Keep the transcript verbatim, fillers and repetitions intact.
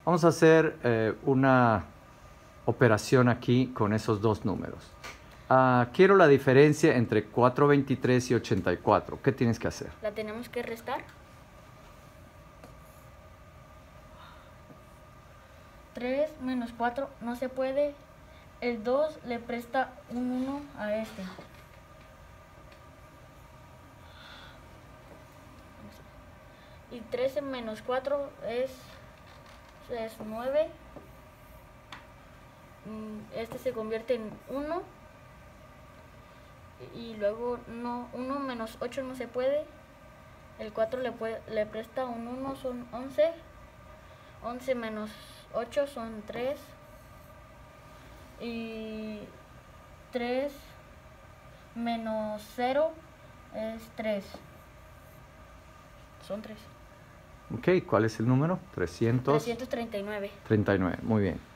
Vamos a hacer eh, una operación aquí con esos dos números. Uh, quiero la diferencia entre cuatrocientos veintitrés y ochenta y cuatro. ¿Qué tienes que hacer? La tenemos que restar. tres menos cuatro no se puede. El dos le presta un uno a este. Y trece menos cuatro es, es nueve. Este se convierte en uno. Y luego no, uno menos ocho no se puede. El cuatro le, puede, le presta un uno, son once. once menos ocho son tres. Y tres menos cero es tres. Son tres. Ok, ¿cuál es el número? trescientos trescientos treinta y nueve. treinta y nueve, muy bien.